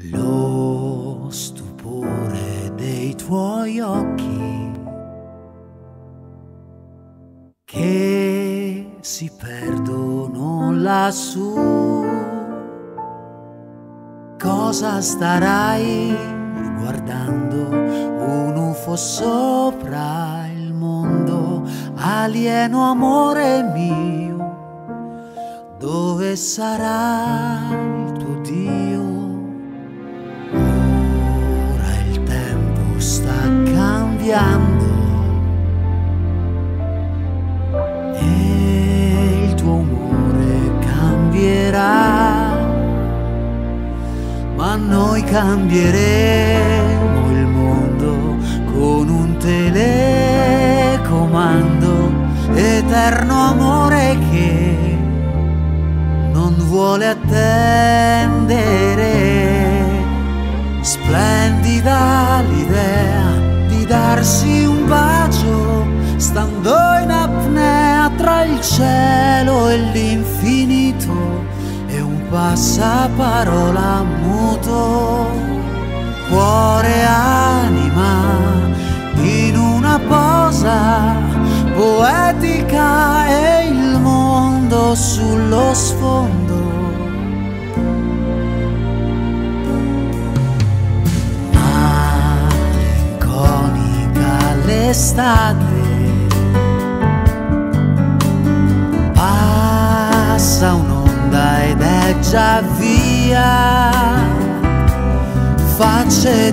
Lo stupore dei tuoi occhi che si perdono lassù. Cosa starai guardando? Un UFO sopra il mondo, alieno amore mio, dove sarà il tuo Dio? Ora il tempo sta cambiando e il tuo umore cambierà, ma noi cambieremo il mondo con un telecomando, eterno amore che non vuole attendere. Splendida l'idea di darsi un bacio, stando in apnea tra il cielo e l'infinito, e un passaparola muto, cuore e anima in una posa poetica e il mondo sullo sfondo. Malinconica l'estate, passa un'onda ed è già via, facce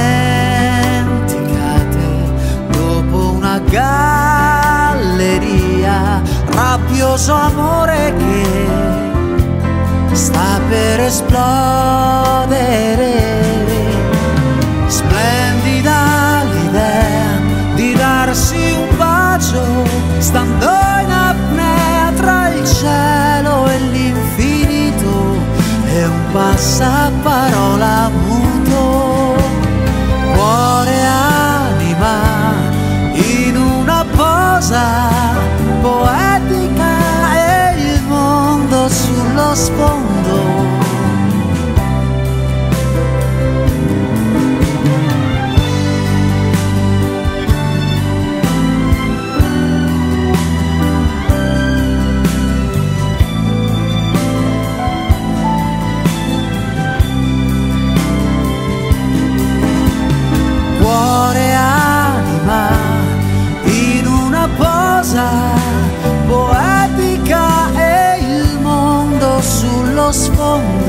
dimenticate dopo una galleria, rabbioso amore che sta per esplodere. Splendida l'idea di darsi un bacio, stando in apnea tra il cielo e l'infinito, e un passaparola muto, cuore e anima in una posa poetica e il mondo sullo sfondo. Poetica e il mondo sullo sfondo.